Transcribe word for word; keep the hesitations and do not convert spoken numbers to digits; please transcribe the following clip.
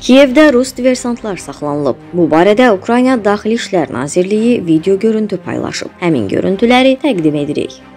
Kiyevdə rus diversantlar saxlanılıb. Bu barədə Ukrayna Daxili İşlər Nazirliyi video görüntü paylaşıb. Həmin görüntüləri təqdim edirik.